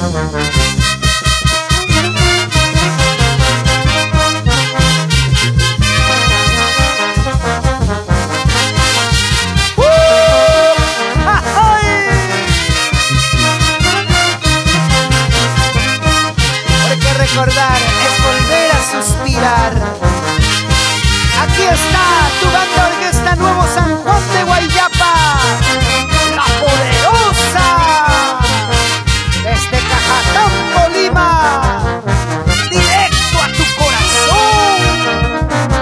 Recordar es volver a suspirar. Aquí está tu banda orquesta Nuevo San Juan de Guayapa, La Poderosa, desde Cajatambo, Lima, directo a tu corazón.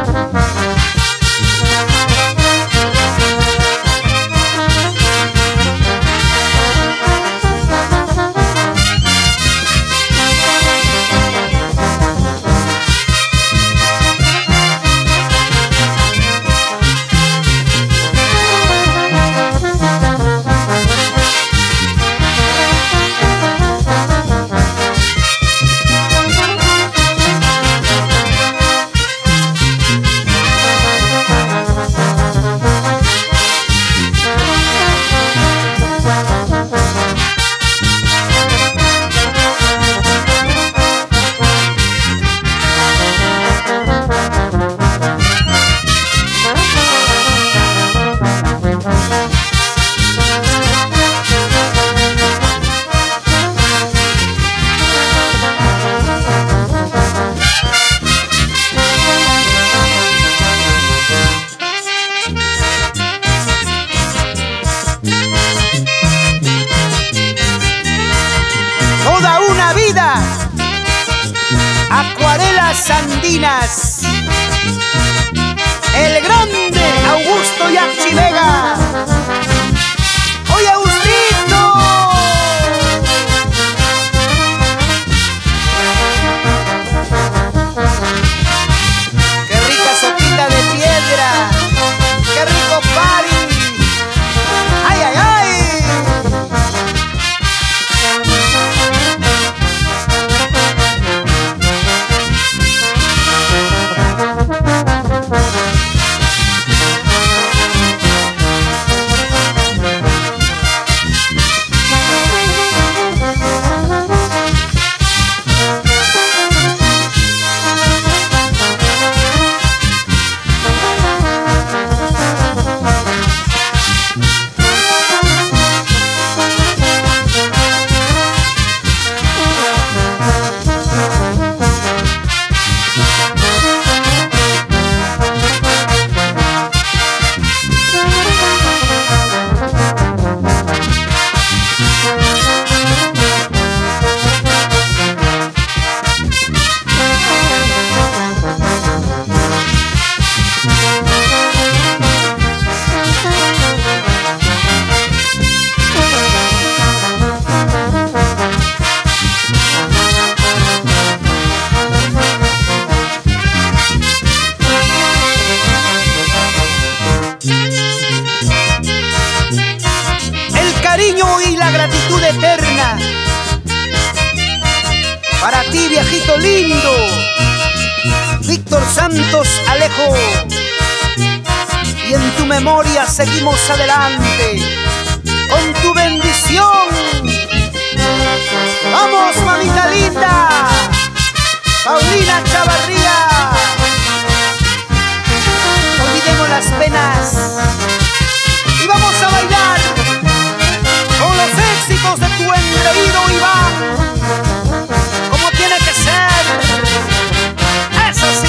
Toda una vida, acuarelas andinas, el grande Augusto Yaxi Vega. ¡Oye, Agustito! ¡Qué rica sopita de piedra! ¡Qué rico party! ¡Ay, ay, ay! Y la gratitud eterna para ti, viejito lindo, Víctor Santos Alejo, y en tu memoria seguimos adelante con tu bendición. ¡Vamos, mamita linda! Paulina Chavarría, olvidemos las penas y vamos a bailar con los éxitos de tu engreído Iván, como tiene que ser. ¡Es así!